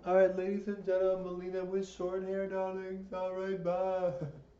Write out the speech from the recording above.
Alright, ladies and gentlemen, Melina with short hair, darlings. Alright, bye.